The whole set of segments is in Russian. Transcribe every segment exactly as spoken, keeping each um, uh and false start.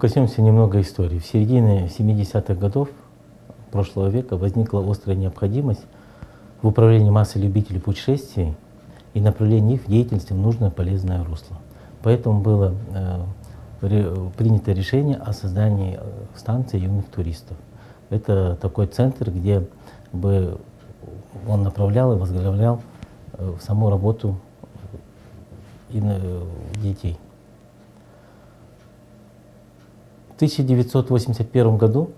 коснемся немного истории. В середине семидесятых годов прошлого века возникла острая необходимость в управлении массой любителей путешествий и направлении их в деятельности в нужное полезное русло. Поэтому было э, ре, принято решение о создании станции юных туристов. Это такой центр, где бы он направлял и возглавлял э, саму работу и, э, детей. В тысяча девятьсот восемьдесят первом году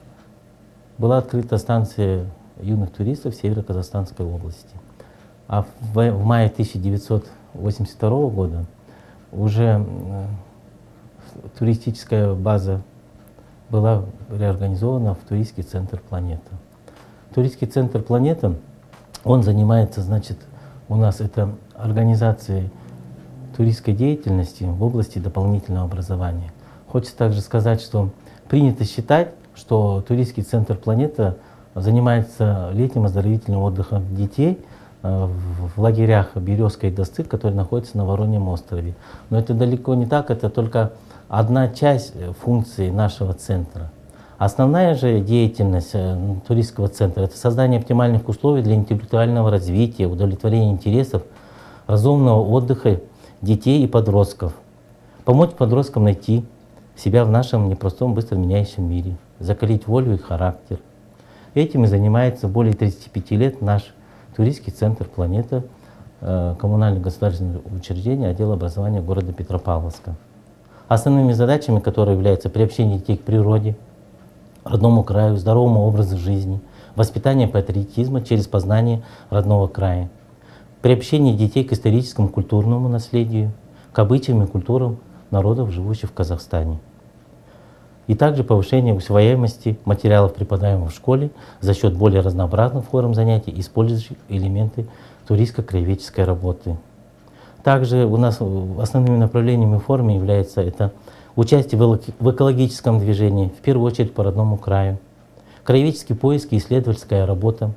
была открыта станция юных туристов в Северо-Казахстанской области. А в, в мае тысяча девятьсот восемьдесят второго года уже э, туристическая база была реорганизована в туристский центр «Планета». Туристский центр «Планета», он занимается, значит, у нас это организацией туристской деятельности в области дополнительного образования. Хочется также сказать, что принято считать, что туристский центр «Планета» занимается летним оздоровительным отдыхом детей в лагерях «Березка» и «Достык», которые находятся на Вороньем острове. Но это далеко не так, это только одна часть функций нашего центра. Основная же деятельность туристского центра — это создание оптимальных условий для интеллектуального развития, удовлетворения интересов, разумного отдыха детей и подростков, помочь подросткам найти себя в нашем непростом, быстро меняющем мире, закалить волю и характер. Этим и занимается более тридцати пяти лет наш туристский центр «Планета», коммунальное государственное учреждение, отдел образования города Петропавловска. Основными задачами, которые являются приобщение детей к природе, родному краю, здоровому образу жизни, воспитание патриотизма через познание родного края, приобщение детей к историческому культурному наследию, к обычаям и культурам народов, живущих в Казахстане. И также повышение усвояемости материалов, преподаемых в школе, за счет более разнообразных форм занятий, использующих элементы туристско-краеведческой работы. Также у нас основными направлениями и формами является это участие в экологическом движении, в первую очередь по родному краю, краеведческий поиск и исследовательская работа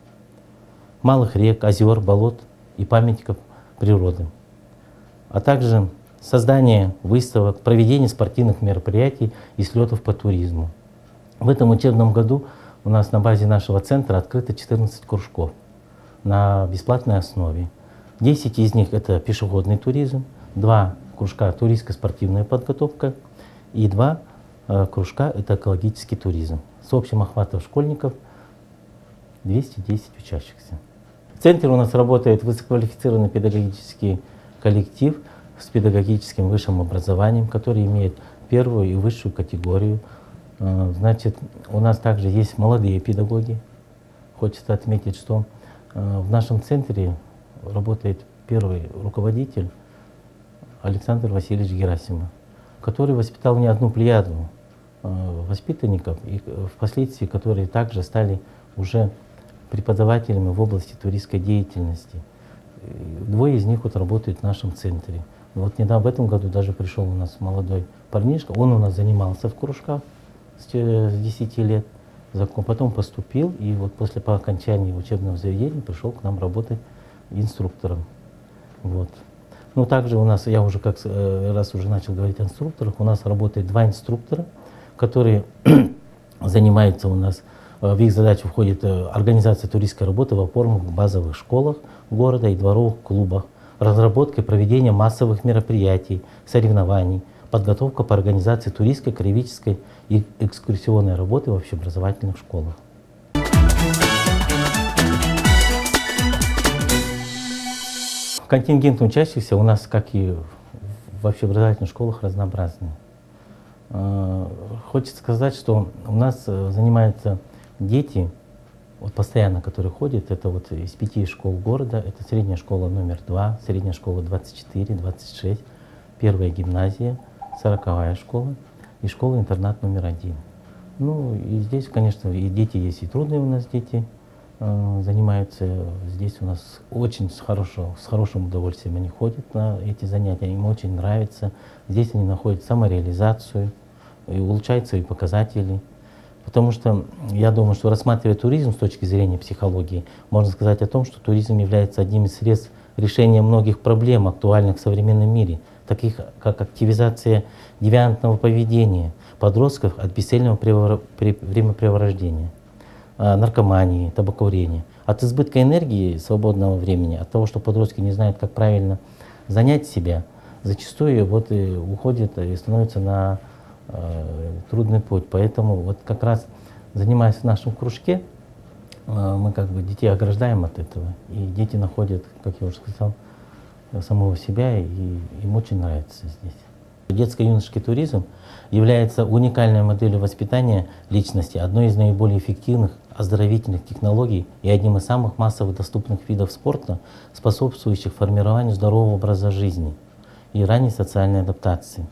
малых рек, озер, болот и памятников природы, а также создание выставок, проведение спортивных мероприятий и слетов по туризму. В этом учебном году у нас на базе нашего центра открыто четырнадцать кружков на бесплатной основе. десять из них — это пешеходный туризм, два кружка — туристско-спортивная подготовка и два э, кружка — это экологический туризм. С общим охватом школьников двести десять учащихся. В центре у нас работает высококвалифицированный педагогический коллектив с педагогическим высшим образованием, который имеет первую и высшую категорию. Значит, у нас также есть молодые педагоги. Хочется отметить, что в нашем центре работает первый руководитель Александр Васильевич Герасимов, который воспитал не одну плеяду воспитанников, и впоследствии которые также стали уже преподавателями в области туристской деятельности. Двое из них вот работают в нашем центре. Вот недавно, в этом году даже пришел у нас молодой парнишка, он у нас занимался в кружках с десяти лет, потом поступил, и вот после по окончании учебного заведения пришел к нам работать инструктором. Вот. Ну, также у нас, я уже как раз уже начал говорить о инструкторах, у нас работает два инструктора, которые занимаются у нас, в их задачу входит организация туристской работы в опорных базовых школах города и дворовых клубах, разработка и проведение массовых мероприятий, соревнований, подготовка по организации туристской, краеведческой и экскурсионной работы в общеобразовательных школах. Контингент учащихся у нас, как и в общеобразовательных школах, разнообразный. Хочется сказать, что у нас занимаются дети, вот постоянно, которые ходят, это вот из пяти школ города, это средняя школа номер два, средняя школа двадцать четыре, двадцать шесть, первая гимназия, сороковая школа и школа-интернат номер один. Ну и здесь, конечно, и дети есть, и трудные у нас дети э, занимаются. Здесь у нас очень с, хорошего, с хорошим удовольствием они ходят на эти занятия, им очень нравится. Здесь они находят самореализацию, и улучшают свои показатели. Потому что я думаю, что рассматривая туризм с точки зрения психологии, можно сказать о том, что туризм является одним из средств решения многих проблем, актуальных в современном мире, таких как активизация девиантного поведения, подростков от бесцельного времяпрепровождения, наркомании, табакокурения, от избытка энергии, свободного времени, от того, что подростки не знают, как правильно занять себя, зачастую вот и уходят и становятся на э, трудный путь. Поэтому вот как раз занимаясь в нашем кружке, э, мы как бы детей ограждаем от этого, и дети находят, как я уже сказал, самого себя, и им очень нравится здесь. Детско-юношеский туризм является уникальной моделью воспитания личности, одной из наиболее эффективных оздоровительных технологий и одним из самых массово доступных видов спорта, способствующих формированию здорового образа жизни и ранней социальной адаптации.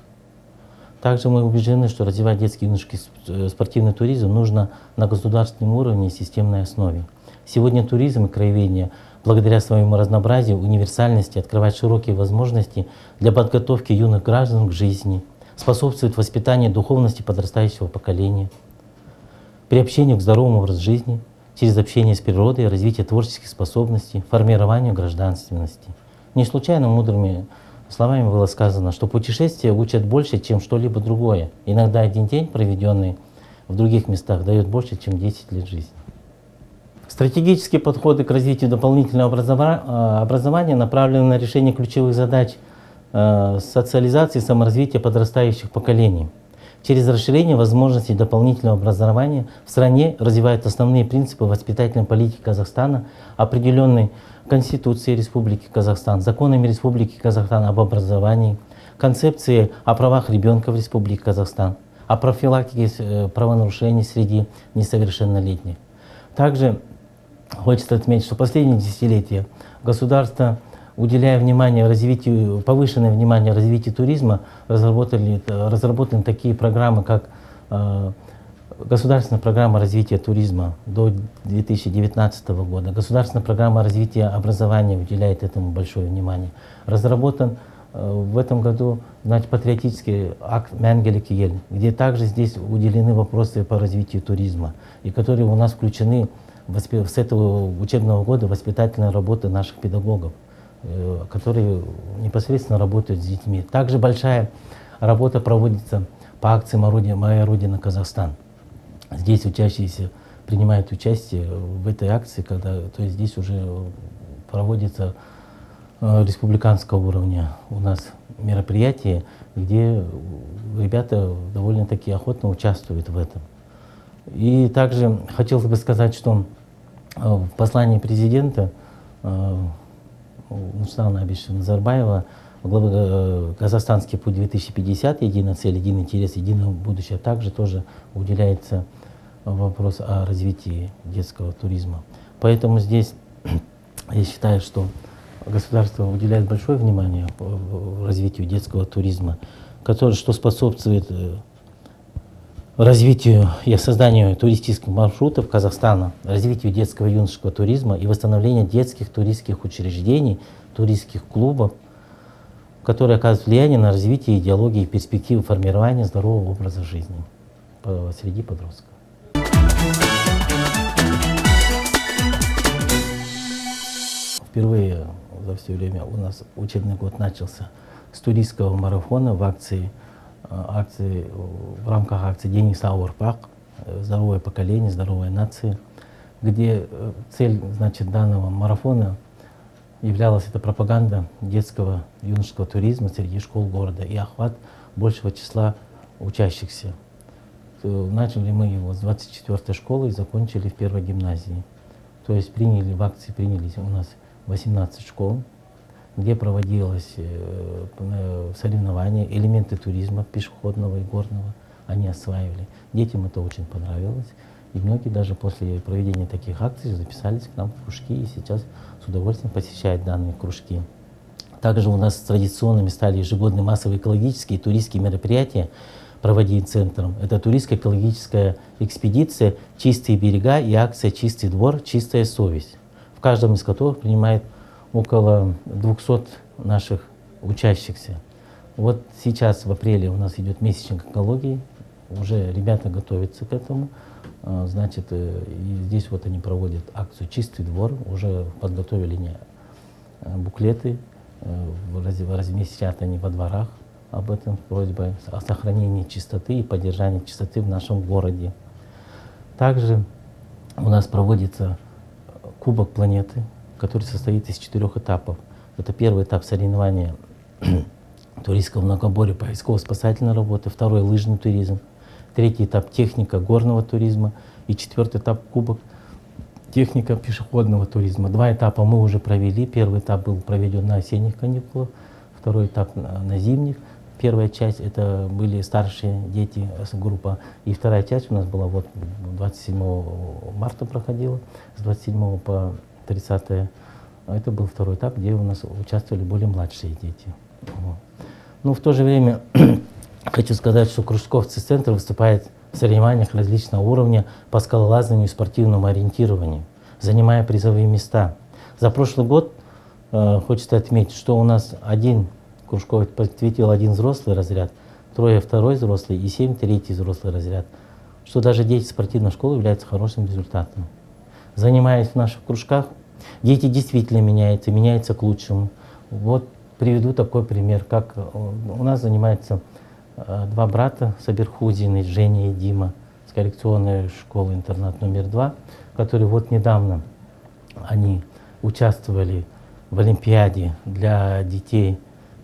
Также мы убеждены, что развивать детский и юношеский спортивный туризм нужно на государственном уровне и системной основе. Сегодня туризм и краеведение, благодаря своему разнообразию, универсальности, открывает широкие возможности для подготовки юных граждан к жизни, способствует воспитанию духовности подрастающего поколения, приобщению к здоровому образу жизни, через общение с природой, развитие творческих способностей, формированию гражданственности. Не случайно мудрыми словами было сказано, что путешествия учат больше, чем что-либо другое. Иногда один день, проведенный в других местах, дает больше, чем десять лет жизни. Стратегические подходы к развитию дополнительного образования направлены на решение ключевых задач социализации и саморазвития подрастающих поколений. Через расширение возможностей дополнительного образования в стране развивают основные принципы воспитательной политики Казахстана, определенные Конституцией Республики Казахстан, законами Республики Казахстан об образовании, концепции о правах ребенка в Республике Казахстан, о профилактике правонарушений среди несовершеннолетних. Также хочется отметить, что в последние десятилетия государство, уделяя внимание развитию, повышенное внимание развитию туризма, разработали, разработаны такие программы, как э, государственная программа развития туризма до две тысячи девятнадцатого года, государственная программа развития образования уделяет этому большое внимание. Разработан э, в этом году, значит, патриотический акт Мәңгілік ел, где также здесь уделены вопросы по развитию туризма, и которые у нас включены с этого учебного года воспитательная работа наших педагогов, которые непосредственно работают с детьми. Также большая работа проводится по акции «Моя Родина Казахстан». Здесь учащиеся принимают участие в этой акции, когда, то есть здесь уже проводится республиканского уровня у нас мероприятие, где ребята довольно-таки охотно участвуют в этом. И также хотелось бы сказать, что в послании президента Нурсултана Абишевича Назарбаева, главы «Казахстанский путь две тысячи пятьдесят», единая цель, единый интерес, единое будущее, также тоже уделяется вопрос о развитии детского туризма. Поэтому здесь я считаю, что государство уделяет большое внимание развитию детского туризма, который, что способствует развитию и созданию туристических маршрутов Казахстана, развитию детского и юношеского туризма и восстановлению детских туристских учреждений, туристских клубов, которые оказывают влияние на развитие идеологии и перспективы формирования здорового образа жизни среди подростков. Впервые за все время у нас учебный год начался с туристского марафона в акции акции, в рамках акции «День Сау Ұрпақ», здоровое поколение, здоровая нация, где цель, значит, данного марафона являлась это пропаганда детского юношеского туризма среди школ города и охват большего числа учащихся. Начали мы его с двадцать четвёртой школы и закончили в первой гимназии. То есть приняли в акции принялись у нас восемнадцать школ, где проводилось соревнования, элементы туризма пешеходного и горного они осваивали. Детям это очень понравилось, и многие даже после проведения таких акций записались к нам в кружки и сейчас с удовольствием посещают данные кружки. Также у нас традиционными стали ежегодные массовые экологические и туристские мероприятия, проводить центром. Это туристско-экологическая экспедиция «Чистые берега» и акция «Чистый двор. Чистая совесть», в каждом из которых принимает около двухсот наших учащихся. Вот сейчас в апреле у нас идет месячник экологии, уже ребята готовятся к этому. Значит, и здесь вот они проводят акцию «Чистый двор», уже подготовили буклеты, разместят они во дворах об этом с просьбой о сохранении чистоты и поддержании чистоты в нашем городе. Также у нас проводится Кубок планеты, который состоит из четырех этапов. Это первый этап соревнования туристского многоборья поисково-спасательной работы, второй — лыжный туризм, третий этап — техника горного туризма и четвертый этап — Кубок техника пешеходного туризма. Два этапа мы уже провели. Первый этап был проведен на осенних каникулах, второй этап на зимних. Первая часть — это были старшие дети, группа, и вторая часть у нас была вот двадцать седьмого марта проходила, с двадцать седьмого по тридцатое. Это был второй этап, где у нас участвовали более младшие дети. Вот. Ну, в то же время хочу сказать, что кружковцы центра выступают в соревнованиях различного уровня по скалолазанию и спортивному ориентированию, занимая призовые места. За прошлый год э, хочется отметить, что у нас один кружковец посвятил один взрослый разряд, трое второй взрослый и семь третий взрослый разряд, что даже дети спортивной школы являются хорошим результатом. Занимаясь в наших кружках, дети действительно меняются, меняются к лучшему. Вот приведу такой пример, как у нас занимаются два брата Сабирхудины, Женя и Дима, с коррекционной школы-интернат номер два, которые вот недавно они участвовали в Олимпиаде для детей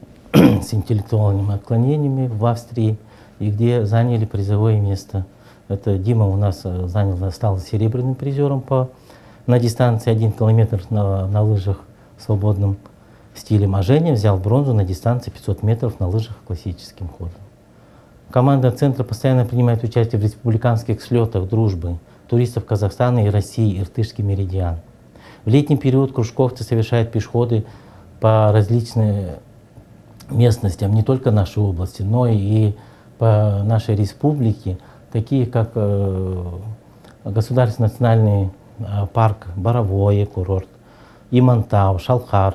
с интеллектуальными отклонениями в Австрии, и где заняли призовое место. Это Дима у нас занял, стал серебряным призером по, на дистанции один километр на, на лыжах свободным стилем, а Женя взял бронзу на дистанции пятьсот метров на лыжах классическим ходом. Команда центра постоянно принимает участие в республиканских слетах дружбы туристов Казахстана и России, Иртышский меридиан. В летний период кружковцы совершают пешеходы по различным местностям, не только нашей области, но и по нашей республике, такие как э, Государственный национальный э, парк Боровое, курорт, Имантау, Шалхар,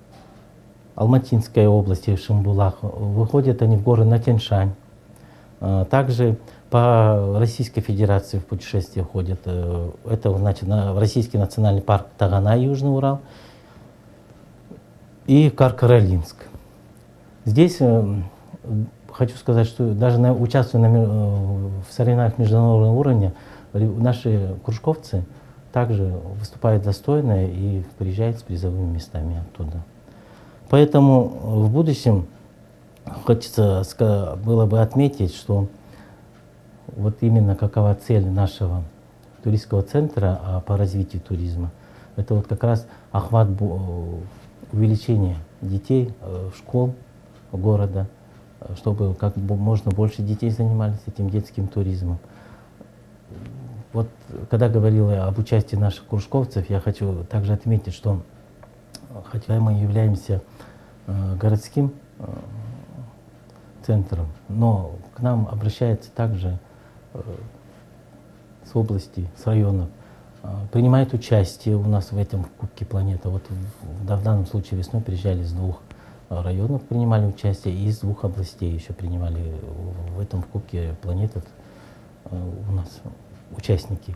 Алматинская область, Шимбулак. Выходят они в горы Натяншань. Также по Российской Федерации в путешествие ходят. Это значит в Российский национальный парк Тагана, Южный Урал и Каркаролинск. Здесь хочу сказать, что даже на, участвуя на, в соревнованиях международного уровня, наши кружковцы также выступают достойно и приезжают с призовыми местами оттуда. Поэтому в будущем хочется было бы отметить, что вот именно какова цель нашего туристского центра по развитию туризма. Это вот как раз охват увеличения детей, школ города, чтобы как можно больше детей занимались этим детским туризмом. Вот когда говорила об участии наших кружковцев, я хочу также отметить, что хотя мы являемся городским центром, но к нам обращается также с области, с районов, принимает участие у нас в этом Кубке планеты. Вот в, в данном случае весной приезжали с двух районов, принимали участие, и из двух областей еще принимали в этом Кубке планеты у нас участники.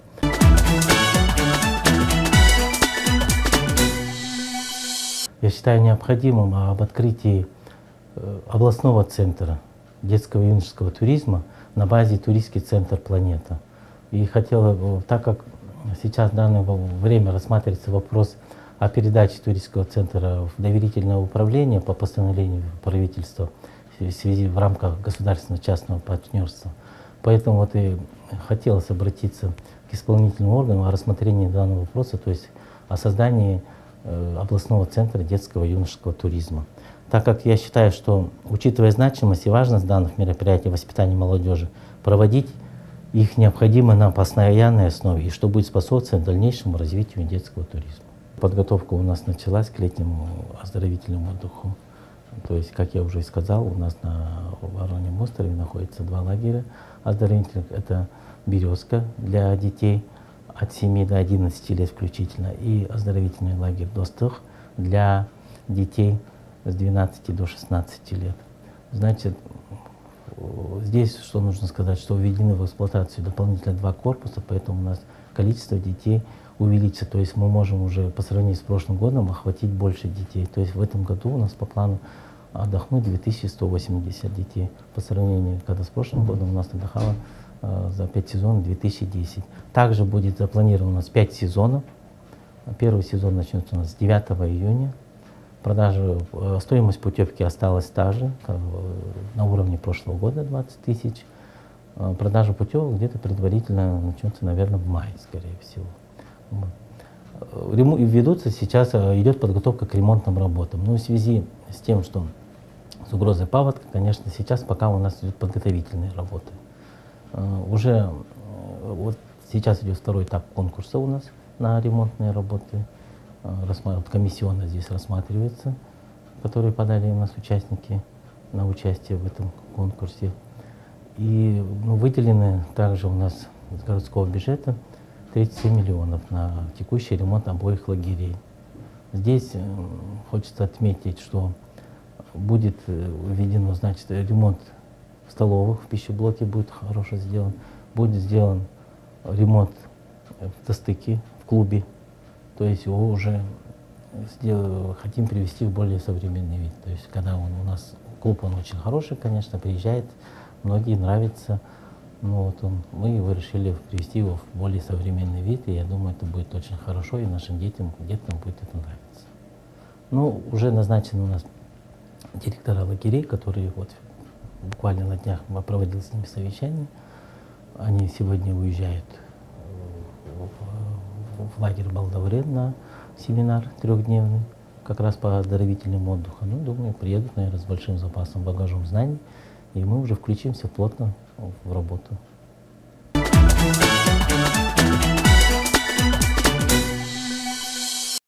Я считаю необходимым об открытии областного центра детского и юношеского туризма на базе туристский центр «Планета». И хотела, так как сейчас в данное время рассматривается вопрос о передаче туристского центра в доверительное управление по постановлению правительства в связи в рамках государственного частного партнерства, поэтому вот и хотелось обратиться к исполнительным органам о рассмотрении данного вопроса, то есть о создании областного центра детского и юношеского туризма. Так как я считаю, что, учитывая значимость и важность данных мероприятий воспитания молодежи, проводить их необходимо на постоянной основе, и что будет способствовать дальнейшему развитию детского туризма. Подготовка у нас началась к летнему оздоровительному отдыху. То есть, как я уже и сказал, у нас на Вороньем острове находится два лагеря оздоровительных. Это «Березка» для детей от семи до одиннадцати лет включительно, и оздоровительный лагерь «Достых» для детей с двенадцати до шестнадцати лет. Значит, здесь что нужно сказать, что введены в эксплуатацию дополнительно два корпуса, поэтому у нас количество детей увеличится. То есть мы можем уже по сравнению с прошлым годом охватить больше детей. То есть в этом году у нас по плану отдохнуть две тысячи сто восемьдесят детей. По сравнению, когда с прошлым годом у нас отдыхало э, за пять сезонов две тысячи десять. Также будет запланировано у нас пять сезонов. Первый сезон начнется у нас с девятого июня. Продажа, э, стоимость путевки осталась та же, как, э, на уровне прошлого года двадцать тысяч. Э, продажа путевок где-то предварительно начнется, наверное, в мае, скорее всего. Вот. Рему, ведутся сейчас, э, идет подготовка к ремонтным работам. Но в связи с тем, что с угрозой паводка, конечно, сейчас пока у нас идут подготовительные работы. Э, уже э, вот сейчас идет второй этап конкурса у нас на ремонтные работы. Э, рассматр... Комиссионно здесь рассматривается, которые подали у нас участники на участие в этом конкурсе. И ну, выделены также у нас из городского бюджета тридцать семь миллионов на текущий ремонт обоих лагерей. Здесь э, хочется отметить, что будет введено, значит, ремонт в столовых, в пищеблоке будет хорошо сделан, будет сделан ремонт в достыке, в клубе, то есть его уже сдел... хотим привести в более современный вид. То есть когда он у нас, клуб он очень хороший, конечно, приезжает, многие нравится, но вот он, мы его решили привести его в более современный вид, и я думаю, это будет очень хорошо, и нашим детям, детям будет это нравиться. Ну, уже назначены у нас директора лагерей, которые вот буквально на днях мы проводили с ними совещание. Они сегодня уезжают в, в лагерь Балдаврен на семинар трехдневный, как раз по оздоровительному отдыху. Ну, думаю, приедут, наверное, с большим запасом, багажом знаний, и мы уже включимся плотно в работу.